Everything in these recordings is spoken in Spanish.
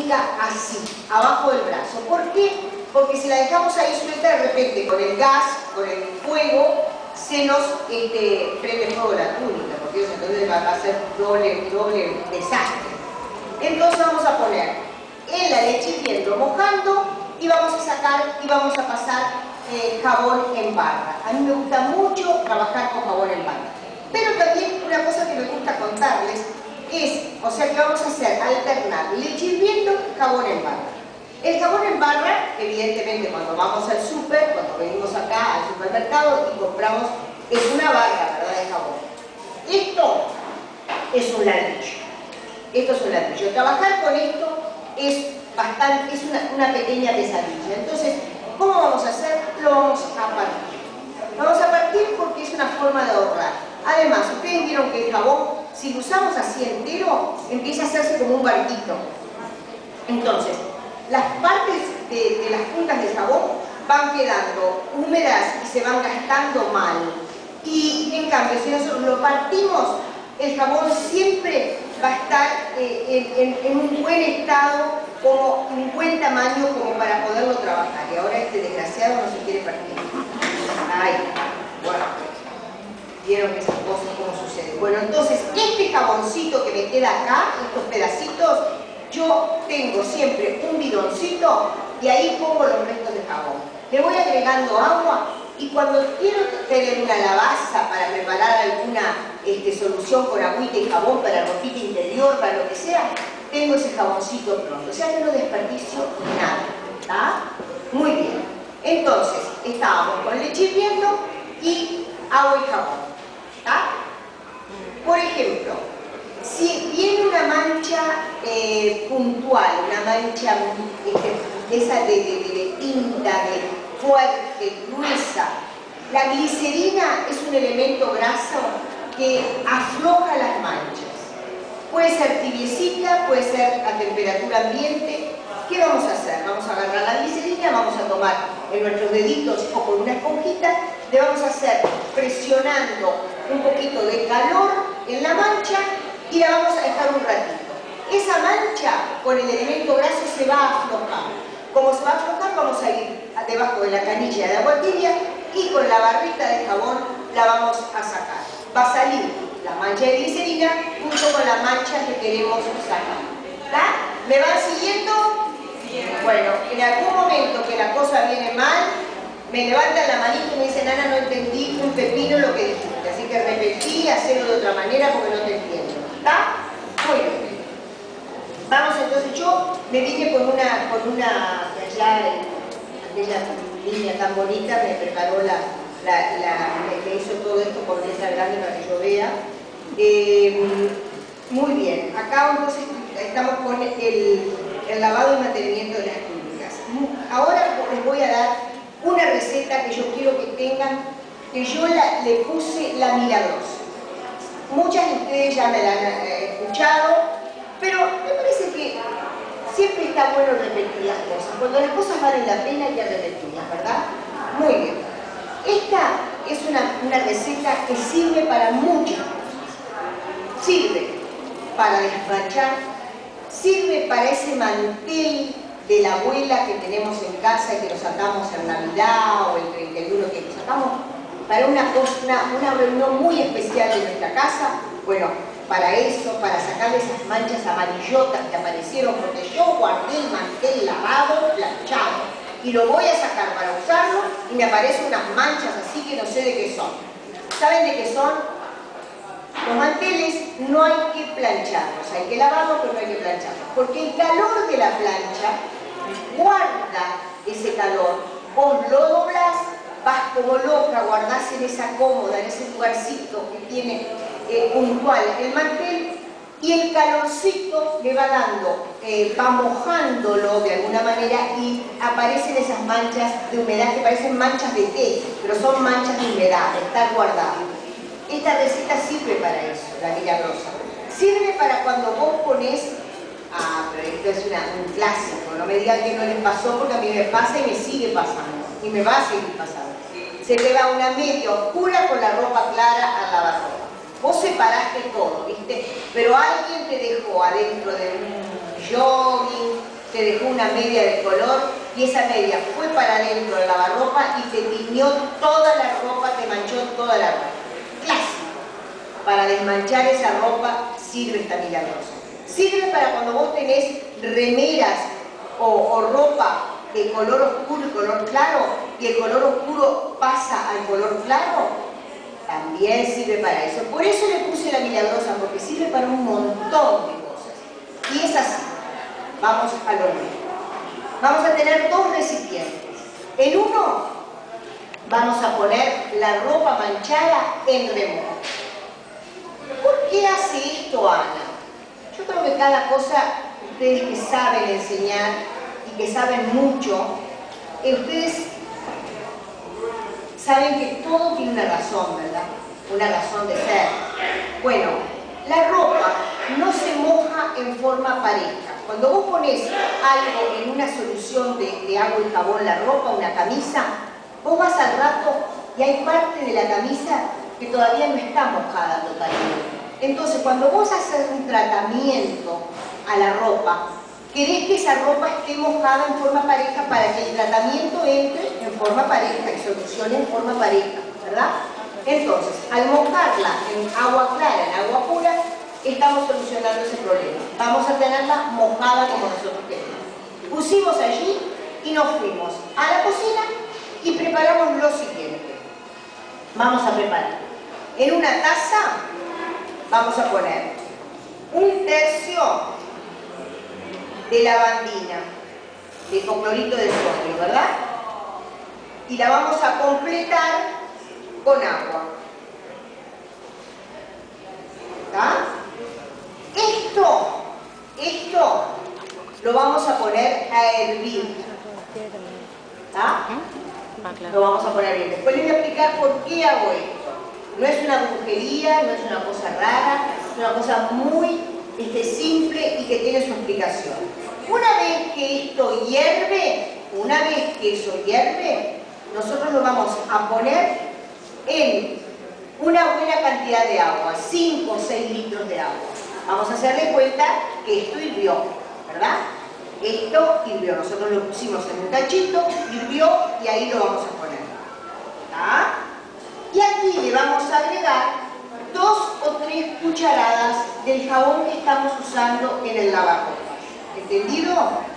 tenga así, abajo del brazo. ¿Por qué? Porque si la dejamos ahí suelta, de repente con el gas, con el fuego, se nos prende fuego la túnica, porque eso entonces va a ser doble desastre. Entonces vamos a poner en la leche hirviendo, mojando, y vamos a sacar y vamos a pasar jabón en barra. A mí me gusta mucho trabajar con jabón en barra. Pero también una cosa que me gusta contarles es, o sea que vamos a hacer alternar leche hirviendo y jabón en barra. El jabón en barra, evidentemente cuando vamos al súper, cuando venimos acá al supermercado y compramos, es una barra, ¿verdad?, de jabón. Esto es un ladrillo. Esto es un ladrillo. Trabajar con esto es una pequeña pesadilla. Entonces, ¿cómo vamos a hacer? Lo vamos a partir. Lo vamos a partir porque es una forma de ahorrar. Además, ustedes vieron que el jabón, si lo usamos así entero, empieza a hacerse como un barquito. Entonces, las partes de las puntas del jabón van quedando húmedas y se van gastando mal. Y en cambio, si nosotros lo partimos, el jabón siempre va a estar en un buen estado, como un buen tamaño como para poderlo trabajar. Y ahora este desgraciado no se quiere partir. Ay, bueno, vieron que esas cosas cómo suceden. Bueno, entonces este jaboncito que me queda acá, estos pedacitos, yo tengo siempre un bidoncito y ahí pongo los restos de jabón. Le voy agregando agua y cuando quiero tener una lavaza para preparar alguna solución con agüita y jabón para ropita interior, para lo que sea, tengo ese jaboncito pronto. O sea que no desperdicio nada. ¿Está? Muy bien. Entonces, estábamos con leche hirviendo y agua y jabón. ¿Está? Por ejemplo, si viene una mancha puntual, una mancha esa de tinta, de fuerte, gruesa, la glicerina es un elemento graso que afloja las manchas. Puede ser tibiecita, puede ser a temperatura ambiente. ¿Qué vamos a hacer? Vamos a agarrar la glicerina, vamos a tomar en nuestros deditos o con una esponjita, le vamos a hacer presionando un poquito de calor en la mancha y la vamos a dejar un ratito. Esa mancha con el elemento graso se va a aflojar. Como se va a aflojar, vamos a ir debajo de la canilla de agua tibia y con la barrita de jabón la vamos a sacar. Va a salir la mancha de glicerina junto con la mancha que queremos sacar. ¿Está? ¿Me van siguiendo? Bueno, en algún momento que la cosa viene mal, me levantan la manita y me dicen, Ana, no entendí un pepino lo que dijiste, así que repetí y hacerlo de otra manera porque no te entiendo. ¿Está? Muy bien. Vamos, entonces yo me vine con una que allá, aquella niña tan bonita me preparó me hizo todo esto con letra grande para que yo vea. Muy bien, acá entonces estamos con el lavado y mantenimiento de las túnicas. Ahora les voy a dar una receta que yo quiero que tengan, que yo le puse la milagrosa. Muchas de ustedes ya me la han escuchado, pero me parece que siempre está bueno repetir las cosas. Cuando las cosas valen la pena hay que repetirlas, ¿verdad? Muy bien. Esta es una receta que sirve para muchas cosas. Sirve para despachar, sirve para ese mantel de la abuela que tenemos en casa y que nos sacamos en Navidad o el 31 que nos sacamos para una reunión muy especial de nuestra casa. Bueno, para eso, para sacarle esas manchas amarillotas que aparecieron, porque yo guardé el mantel lavado, planchado, y lo voy a sacar para usarlo y me aparecen unas manchas así que no sé de qué son. ¿Saben de qué son? Los manteles no hay que plancharlos, hay que lavarlos, pero no hay que plancharlos, porque el calor de la plancha guarda ese calor. Vos lo doblás, vas como loca, guardás en esa cómoda, en ese lugarcito que tiene puntual el mantel, y el calorcito le va dando, va mojándolo de alguna manera y aparecen esas manchas de humedad que parecen manchas de té, pero son manchas de humedad, de estar guardado. Esta receta sirve para eso, la milagrosa. Sirve para cuando vos pones, pero esto es un clásico, no me digan que no les pasó porque a mí me pasa y me sigue pasando, y me va a seguir pasando. Se te va una media oscura con la ropa clara al lavarropa. Vos separaste todo, ¿viste? Pero alguien te dejó adentro de un jogging, te dejó una media de color y esa media fue para adentro del lavarropa y te tiñó toda la ropa, te manchó toda la ropa. Clásico. Para desmanchar esa ropa sirve esta milagrosa. Sirve para cuando vos tenés remeras o ropa de color oscuro y color claro, y el color oscuro pasa al color claro, también sirve para eso. Por eso le puse la milagrosa, porque sirve para un montón de cosas. Y es así. Vamos a lo mismo. Vamos a tener dos recipientes. En uno vamos a poner la ropa manchada en remojo. ¿Por qué hace esto Ana? Yo creo que cada cosa, ustedes que saben enseñar y que saben mucho, ustedes saben que todo tiene una razón, ¿verdad? Una razón de ser. Bueno, la ropa no se moja en forma pareja. Cuando vos pones algo en una solución de agua y jabón, la ropa, una camisa, vos vas al rato y hay parte de la camisa que todavía no está mojada totalmente. Entonces, cuando vos haces un tratamiento a la ropa, querés que esa ropa esté mojada en forma pareja para que el tratamiento entre en forma pareja y solucione en forma pareja, ¿verdad? Entonces, al mojarla en agua clara, en agua pura, estamos solucionando ese problema. Vamos a tenerla mojada como nosotros queremos. Pusimos allí y nos fuimos a la cocina y preparamos lo siguiente. Vamos a preparar. En una taza vamos a poner 1/3 de lavandina, de hipoclorito de sodio, ¿verdad? Y la vamos a completar con agua. ¿Está? Esto lo vamos a poner a hervir. ¿Está? Lo vamos a poner a hervir. Después les voy a explicar por qué hago esto. No es una brujería, no es una cosa rara, es una cosa muy simple y que tiene su explicación. Una vez que esto hierve, nosotros lo vamos a poner en una buena cantidad de agua, 5 o 6 litros de agua. Vamos a hacerle cuenta que esto hirvió, ¿verdad? Esto hirvió, nosotros lo pusimos en un tachito, hirvió y ahí lo vamos a poner. ¿Está? Y aquí le vamos a agregar 2 o 3 cucharadas del jabón que estamos usando en el lavarropas. ¿Entendido?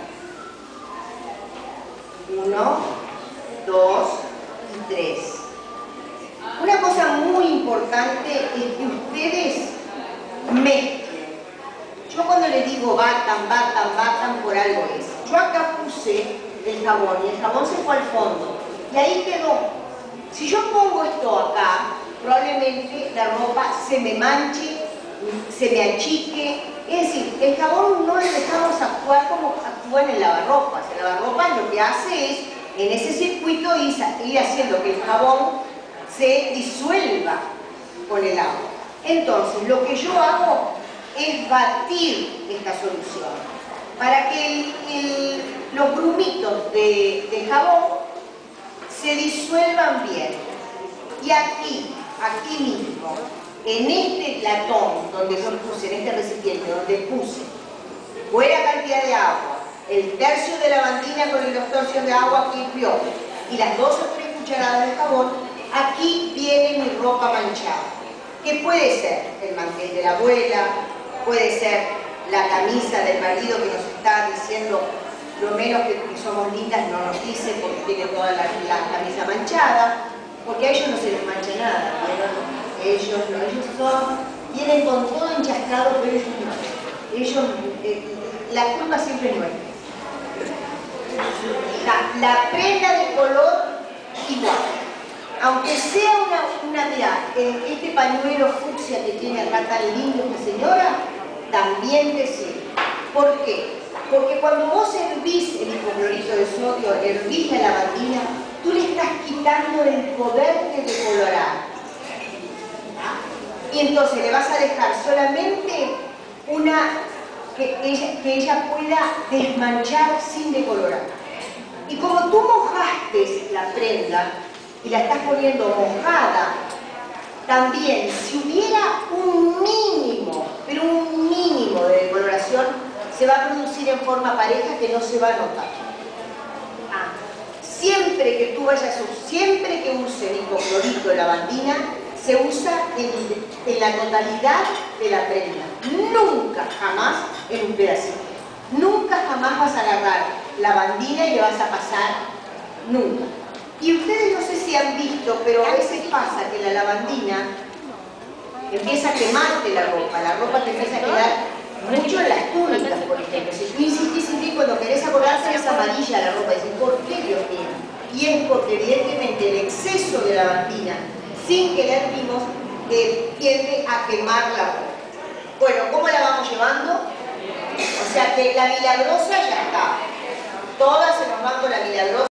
1, 2 y 3. Una cosa muy importante es que ustedes mezclen. Yo cuando les digo batan, por algo es. Yo acá puse el jabón y el jabón se fue al fondo. Y ahí quedó. Si yo pongo esto acá, probablemente la ropa se me manche, se me achique. Es decir, el jabón no le dejamos actuar como actúa en el lavarropas. El lavarropas lo que hace es, en ese circuito, ir haciendo que el jabón se disuelva con el agua. Entonces, lo que yo hago es batir esta solución para que los grumitos de jabón se disuelvan bien. Y aquí mismo, en este platón donde yo puse, en este recipiente donde puse buena cantidad de agua, el 1/3 de lavandina con el 2/3 de agua que hirvió y las 2 o 3 cucharadas de jabón, aquí viene mi ropa manchada, que puede ser el mantel de la abuela, puede ser la camisa del marido que nos está diciendo lo menos que somos lindas, no nos dice porque tiene toda la camisa manchada, porque a ellos no se les mancha nada, ¿no? Ellos vienen con todo enchascado, pero ellos no. La culpa siempre es nuestra. La prenda de color igual. Aunque sea mirá, este pañuelo fucsia que tiene acá tan lindo esta señora, también te sirve. ¿Por qué? Porque cuando vos hervís el hipoclorito de sodio, hervís la lavandina, tú le estás quitando el poder de decolorar. Y entonces le vas a dejar solamente que ella pueda desmanchar sin decolorar. Y como tú mojaste la prenda y la estás poniendo mojada, también si hubiera un mínimo, pero un mínimo de decoloración, se va a producir en forma pareja que no se va a notar. Siempre que tú vayas, siempre que usen hipoclorito de lavandina, se usa en la totalidad de la prenda. Nunca, jamás en un pedacito. Nunca, jamás vas a agarrar lavandina y le vas a pasar. Nunca. Y ustedes no sé si han visto, pero a veces pasa que la lavandina empieza a quemarte la ropa te empieza a quedar mucho en las túnicas, por ejemplo. Si tú insistís, cuando querés acordarte es amarilla la ropa, dices, ¿por qué, Dios mío? Y es porque evidentemente el exceso de lavandina, sin querer vimos, tiende a quemar la ropa. Bueno, ¿cómo la vamos llevando? O sea que la milagrosa ya está. Todas se nos van con la milagrosa.